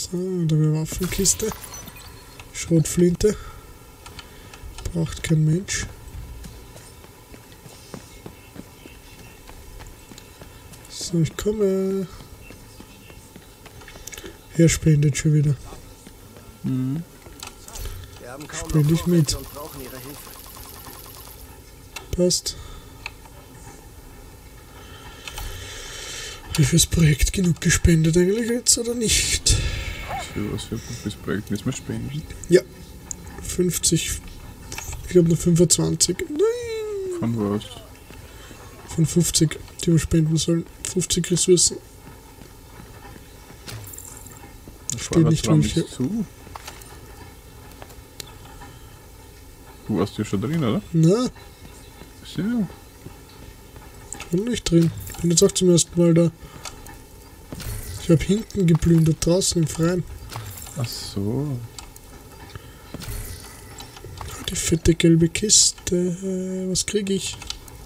So, da wäre Waffenkiste. Schrotflinte. Braucht kein Mensch. So, ich komme. Er spendet schon wieder. Spende ich mit. Passt. Habe ich fürs Projekt genug gespendet eigentlich jetzt oder nicht? Für was für das Projekt müssen wir spenden? Ja. 50. Ich glaube nur 25. Nein! Von was? Von 50, die wir spenden sollen. 50 Ressourcen. Steht nicht welche. Zu. Du warst ja schon drin, oder? Na, So. ich bin nicht drin. Ich bin jetzt auch zum ersten Mal da. Ich habe hinten geplündert, draußen im Freien. Ach so. Die fette gelbe Kiste. Was kriege ich?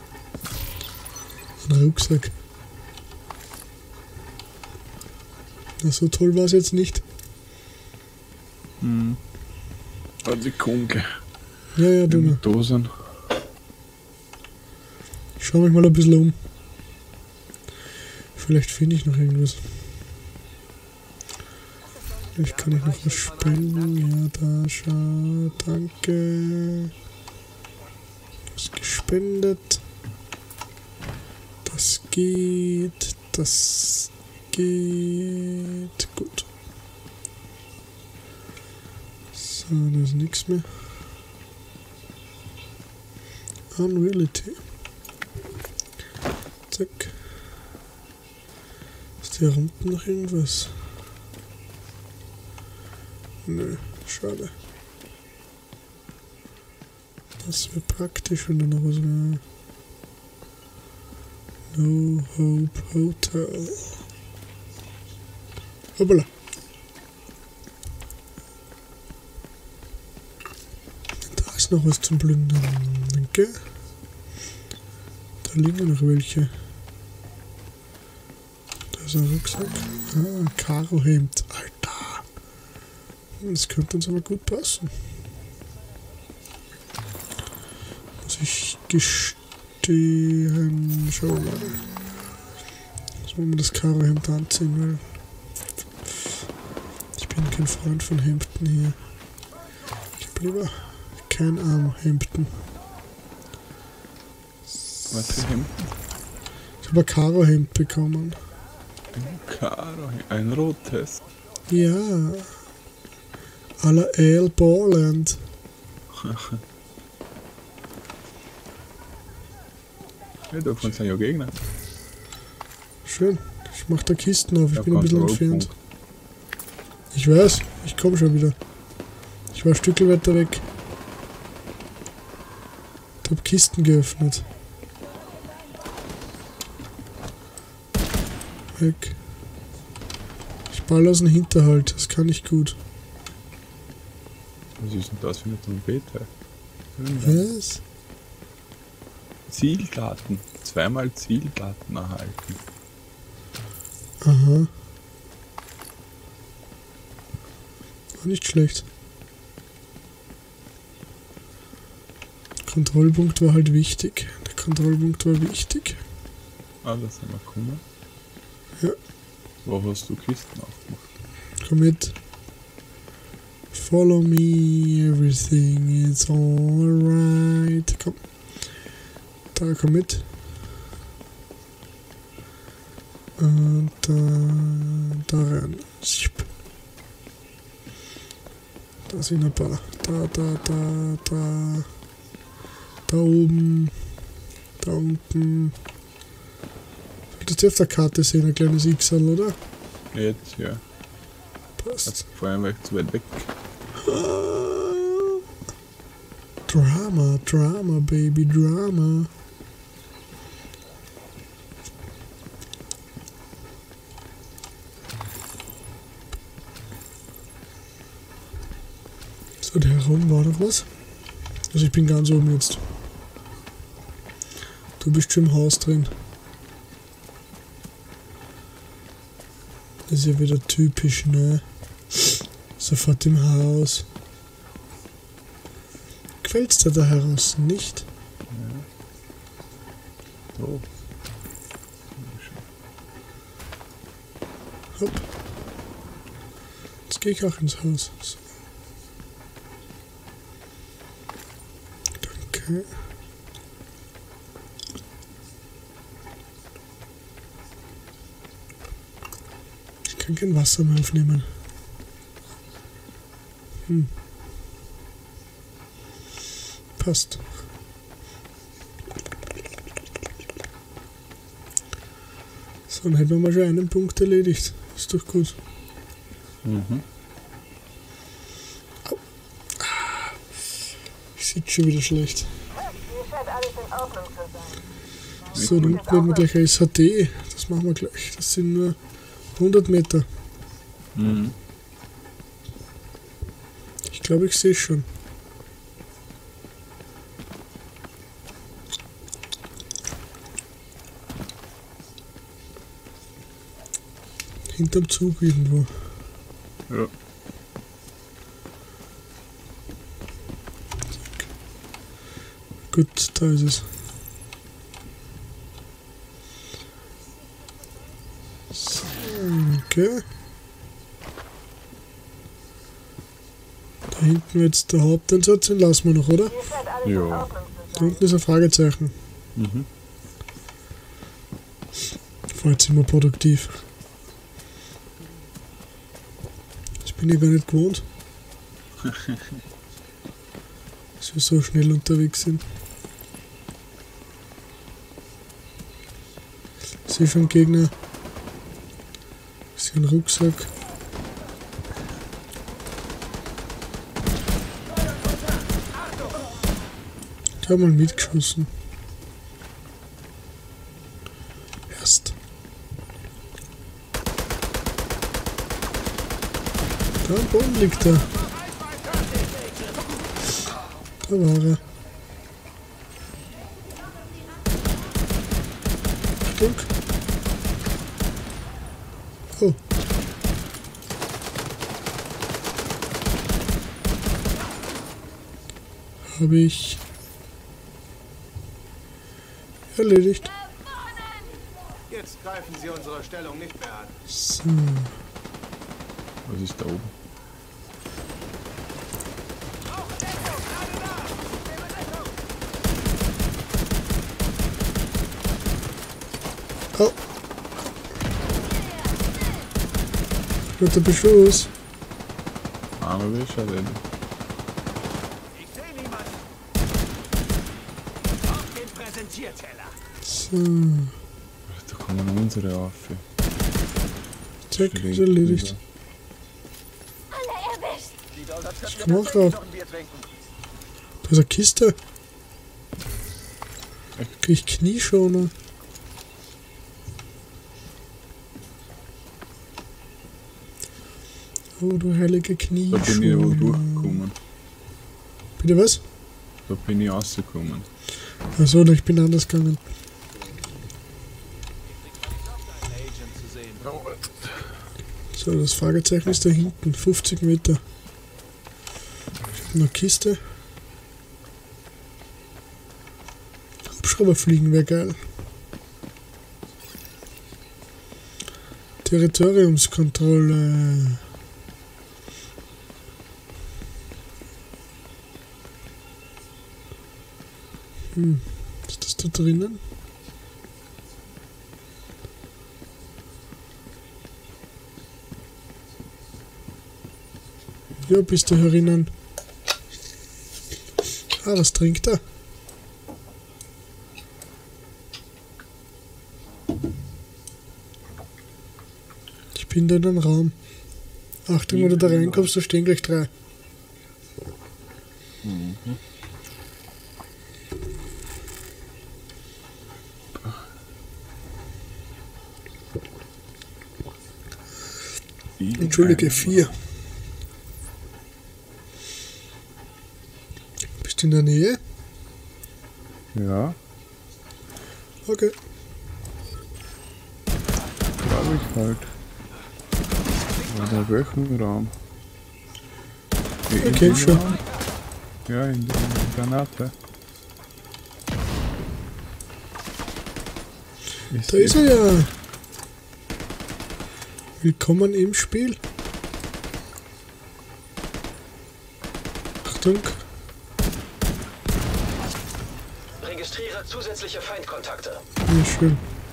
Ein Rucksack. Na, so toll war es jetzt nicht. Eine Sekunde. Ja, du. Mit Dosen. Ich schau mich mal ein bisschen um. Vielleicht finde ich noch irgendwas. Vielleicht kann ich noch was spenden. Ja, da, schau. Danke. Was gespendet. Das geht. Das geht. Gut. So, da ist nichts mehr. Unreality. Zack. Ist hier unten noch irgendwas? Nö, schade. Das wäre praktisch, wenn da noch was wäre. No Hope Hotel. Hoppala. Da ist noch was zum Plündern. Danke. Da liegen noch welche. Da ist ein Rucksack. Ah, Karohemd. Alter. Das könnte uns aber gut passen. Muss ich gestehen. Schau mal. Sollen wir das Karohemd anziehen, weil ich bin kein Freund von Hemden hier. Ich hab lieber kein Armhemden. Was für Hemden? Ich habe ein Karohemd bekommen. Ein Karo, ein rotes. Ja. À la Ale Borland. Ja, davon sind ja Gegner. Schön. Ich mach da Kisten auf. Ich Ja, bin ein bisschen entfernt. Ich weiß. Ich komme schon wieder. Ich war ein Stück weiter weg. Ich hab Kisten geöffnet. Weg. Ich ball aus dem Hinterhalt. Das kann ich gut. Was ist denn das für eine Trompete? Was? Zieldaten. Zweimal Zieldaten erhalten. Aha. War nicht schlecht. Kontrollpunkt war halt wichtig. Der Kontrollpunkt war wichtig. Ah, da sind wir gekommen. Ja. Wo hast du Kisten aufgemacht? Komm mit. Follow me, everything is alright. Komm. Da, komm mit. Und da rein. Da sind ein paar. Da oben. Da unten. Solltest du auf der Karte sehen, ein kleines X-Al, oder? Jetzt, ja. Passt. Vor allem war ich zu weit weg. Drama, Drama, Baby, Drama. So, da herum war noch was. Also ich bin ganz oben jetzt. Du bist schon im Haus drin. Das ist ja wieder typisch, ne? Sofort im Haus. Quält's dir da heraus nicht? So. Hopp. Jetzt gehe ich auch ins Haus. So. Danke. Ich kann kein Wasser mehr aufnehmen. Passt. So, dann hätten wir mal schon einen Punkt erledigt. Ist doch gut. Mhm. Au. Ich sitze schon wieder schlecht. Hier scheint alles in Ordnung zu sein. So, dann nehmen wir gleich ein SHD. Das machen wir gleich. Das sind nur 100 Meter. Mhm. Ich glaube, ich sehe es schon. Hinterm Zug irgendwo. Ja. Gut, da ist es. So, okay. Da hinten jetzt der Haupteinsatz, den lassen wir noch, oder? Hier scheint alles in Ja. Ordnung Da zu sein. unten ist ein Fragezeichen. Mhm. Jetzt sind wir produktiv. Das bin ich gar nicht gewohnt. Dass wir so schnell unterwegs sind. Ich sehe schon Gegner. Ich sehe einen Rucksack. Ich habe mal mitgeschossen. Erst. Da am Boden liegt er. Da war er. Stück. Oh. Habe ich erledigt. Jetzt greifen Sie unsere Stellung nicht mehr an. So. Was ist da oben? Oh. Guter Beschuss. Arme will schon reden. Ich sehe niemanden. Auf den Präsentierteller. So. Da kommen unsere auf. Zack, ist erledigt. Alle erwischt. Sieht aus, als Ich könnten kann wir auch tatsächlich drauf. noch ein Bier trinken. Da ist eine Kiste. Krieg ich Knieschoner. Oh, du heilige Da bin ich aber Knieschoner. durchgekommen. Bitte was? Da bin ich rausgekommen. Achso, ich bin anders gegangen. So, das Fragezeichen ist da hinten. 50 Meter. Ich habe eine Kiste. Hubschrauber fliegen wäre geil. Territoriumskontrolle. Ist das da drinnen? Ja, bist du herinnen? Ah, was trinkt er? Ich bin da in den Raum. Achtung, wenn du da reinkommst, da stehen gleich 3. Entschuldige, 4. Bist du in der Nähe? Ja, Okay. glaube ich halt. Oder welchen Raum? In kenn den schon. Raum? Ja, in der Granate. Da ist er ja. Willkommen im Spiel. Achtung. Registriere zusätzliche Feindkontakte. Ja, schön.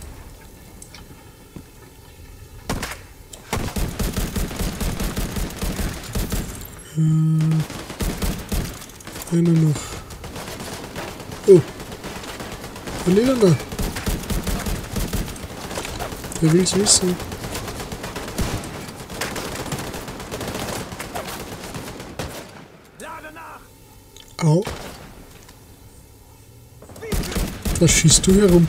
Einer noch. Oh. Wo liegt er da? Wer will's wissen? Au. Was schießt du herum?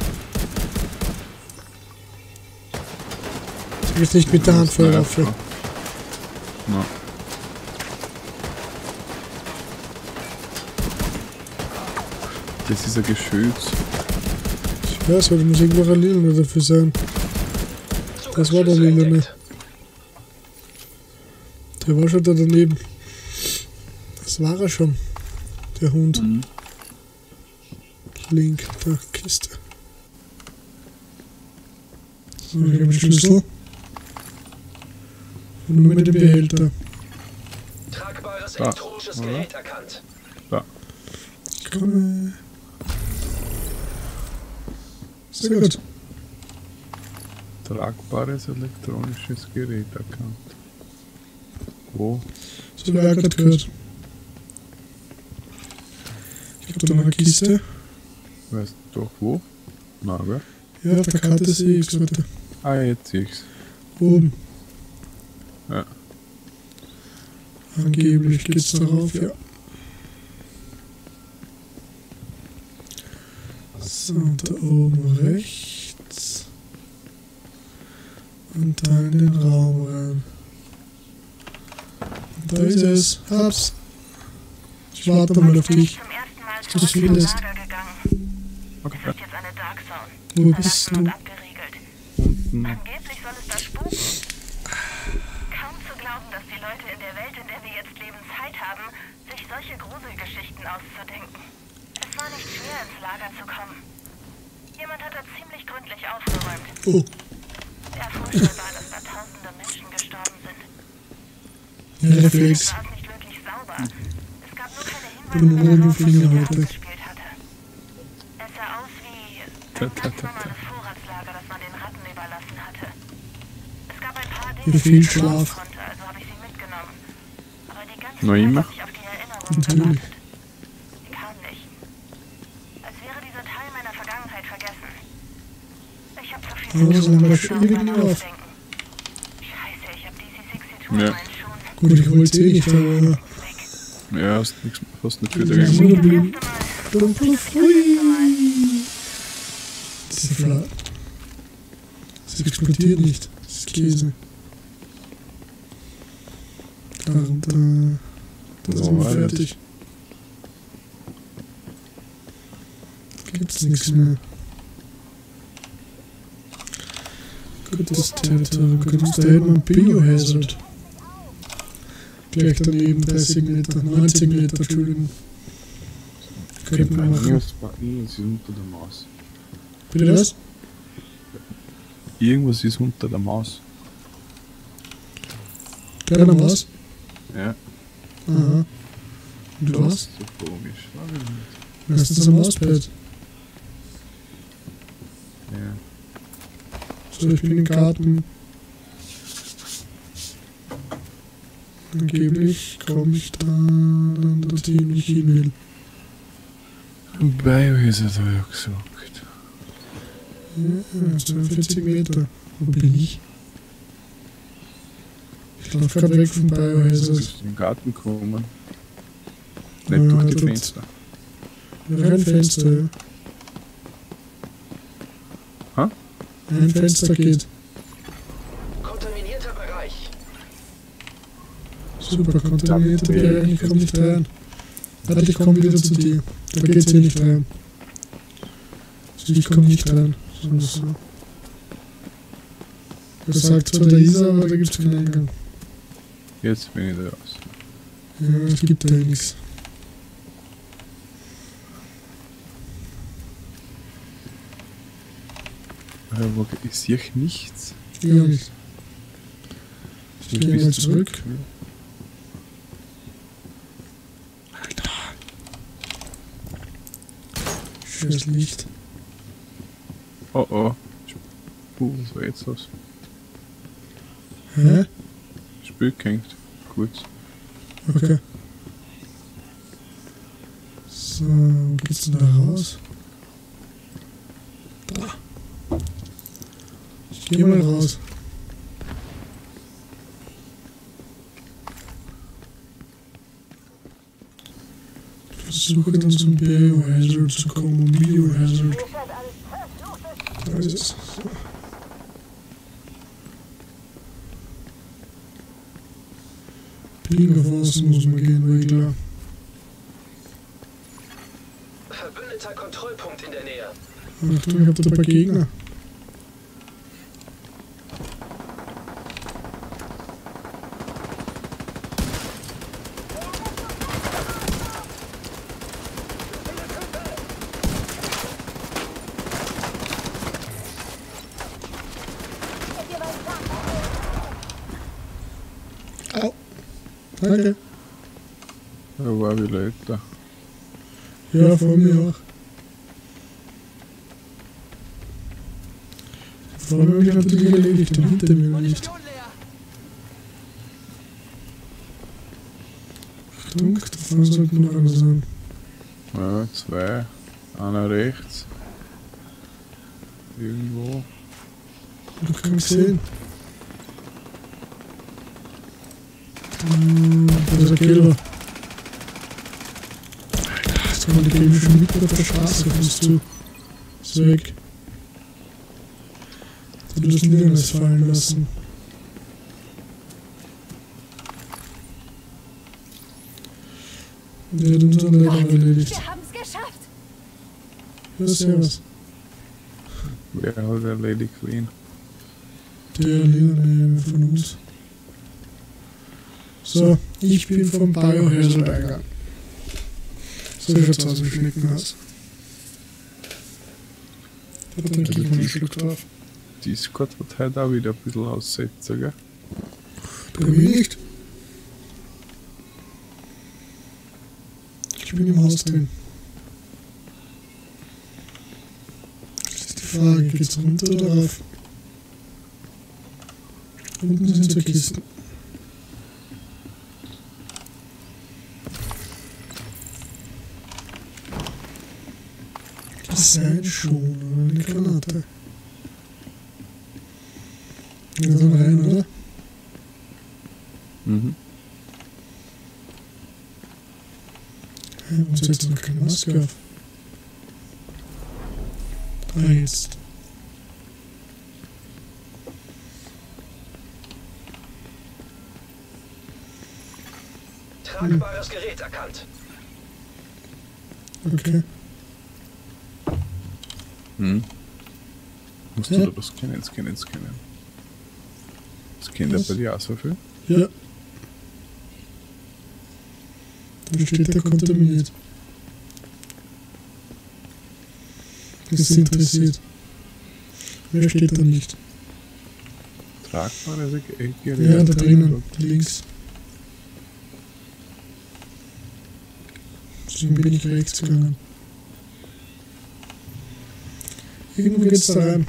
Sag jetzt nicht mit der Handfeuerwaffe. No. Das ist ein Geschütz. Ich weiß, aber da muss irgendwo ein Lila dafür sein. Das war der Lila. Der war schon da daneben. Das war er schon. Der Hund. Mhm. Link, der Kiste. So, ich habe den Schlüssel. Und nur mit dem Behälter. Tragbares Ah, elektronisches oder? Gerät erkannt. Da. Ich komme. Sehr gut. Tragbares elektronisches Gerät erkannt. Wo? So wie er gerade gehört. Ich habe da noch eine Kiste. Weißt du doch wo? Na, wer? Ja, auf der Karte sehe ich es heute. Ah, jetzt sehe ich's. Oben. Ja. Angeblich geht's darauf, ja. So, und da oben rechts. Und da in den Raum rein. Und da ist es. Hab's. Ich warte mal auf dich. Zum ersten Mal Du zurück zum findest. Lager gegangen. Okay. Es ist jetzt eine Dark Zone. Wo bist Verlassen und du? abgeriegelt. Unten. Angeblich soll es da spuken. Kaum zu glauben, dass die Leute in der Welt, in der wir jetzt leben, Zeit haben, sich solche Gruselgeschichten auszudenken. Es war nicht schwer, ins Lager zu kommen. Jemand hat da ziemlich gründlich aufgeräumt. Oh, Der vorstellbar, dass da tausende Menschen gestorben sind. ja, Reflex. War es nicht wirklich sauber. Es gab nur keine bin Hinweise ohne darauf, Finger wer heute. gespielt hatte. Es sah aus wie ein ganz normales Vorratslager, das man den Ratten überlassen hatte. Es gab ein paar Dinge, Wie viel die ich gebrauchen Schlaf. konnte, also habe ich sie mitgenommen. Aber die ganze Noch Zeit immer? habe ich auf die Erinnerung Natürlich. gewartet. Sie kam nicht. Als wäre dieser Teil meiner Vergangenheit vergessen. Ich habe zu viel Aber so lange um schön wieder darüber auf. nachzudenken. Scheiße, ich habe DC-62 Ja. in meinen Schuhen. Gut, ich hol's eh nicht, aber. Weg. Ja, hast nicht wieder Das ist gemacht. nur Blumen. Das erste Mal. Ui. Diese Fla. Das explodiert nicht. Das ist Käse. Da und da sind wir Oh, fertig. Gibt's nichts mehr. Gut, das Territorium. Da hätten wir einen Biohazard. Gleich daneben 30 Meter, 90 Meter, Entschuldigung. Könnten wir machen. Irgendwas ist unter der Maus. Bitte was? Irgendwas ist unter der Maus. Kleiner Maus? Ja. Aha. Und Das was? ist so komisch. Meistens ein Mauspad. Ja. So, ich bin im Garten. Angeblich komme ich da dann dorthin, wo ich hin will. Biohazard habe ich auch gesagt. Ja, 42 Meter. Wo bin ich? Ich laufe gerade weg vom Du Biohazard. bist in den Garten gekommen. Nicht Ja, durch die dort. Fenster. Ja, ein Fenster, ja. Hä? Ein Fenster geht. Kontaminierter Bereich. Super, kontaminierte Bereich, ich komme nicht rein. Warte, ich komme wieder zu dir. Da geht's hier nicht rein. Also ich komme nicht rein. So. Er sagt zwar, da ist er, aber da gibt's keinen Eingang. Jetzt bin ich da raus. Ja, es gibt da nichts. Aber ich sehe nichts. Ja, nicht. Ich gehe mal zurück. Alter. Scheiß Licht. Oh oh. Was war jetzt los? Hä? Spiel hängt. Gut. Okay. So, wo geht's denn da raus? Da. Ich geh mal raus. Ich versuche dann zum Biohazard zu kommen, Biohazard. Da ist es. So. Ping auf außen muss man gehen, war klar. Verbündeter Kontrollpunkt in der Nähe. Achtung, ich hab da ein paar Gegner. Au. Danke. Da war wieder älter. Ja, vor mir auch. Vor mir habe ich natürlich erledigt und hinter mir nicht. Achtung, da vorne sollten noch einer sein. Ja, zwei. Einer rechts. Irgendwo. Ich kann mich sehen. Da ist ein Killer. Alter, jetzt kommen die Gegner schon mitten auf der Straße auf uns zu. Ist weg. Du hast nirgends fallen lassen. Der hat unseren Leiter erledigt. Wir haben's geschafft. Ja, servus. Wer hat erledigt wen? Der Lilane von uns. So, ich bin vom Biohazard eingegangen. So schaut's aus im Schneckenhaus. Da trinke ich mal einen Schluck drauf. Discord hat heute auch wieder ein bisschen Aussetzer, gell? Bei mir nicht. Ich bin im Haus drin. Das ist die Frage, geht's runter oder rauf? Unten sind so Kisten. Design schon, oder eine Granate. Ja, dann rein, oder? Mhm. Ja, und setzt noch keine Maske auf. Ah, jetzt. Tragbares Gerät erkannt. Okay. Hm. Musst Ja. du da was scannen? Scannt der Was? bei dir auch so viel? Ja. Da steht er kontaminiert. Ist interessiert. Wer steht da nicht? Tragbare Gerät? Ja, da drinnen, links. Deswegen bin ich rechts gegangen. Irgendwo geht's da rein.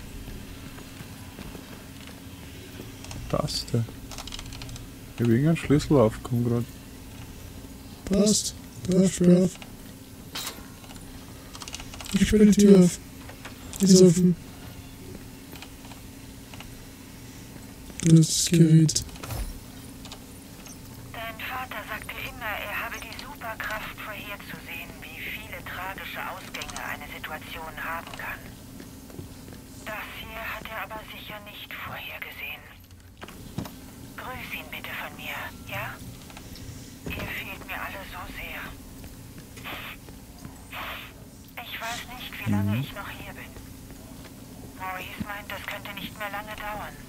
Taste. Ich habe irgendeinen Schlüssel aufgekommen gerade. Passt. Da, sperr auf. Ich sperre die Tür auf. Ist offen. Das Gerät. Dein Vater sagte immer, er habe die Superkraft vorherzusehen, wie viele tragische Ausgänge eine Situation haben kann. Das hier hat er aber sicher nicht vorhergesehen. Grüß ihn bitte von mir, ja? Ihr fehlt mir alle so sehr. Ich weiß nicht, wie lange ich noch hier bin. Maurice meint, das könnte nicht mehr lange dauern.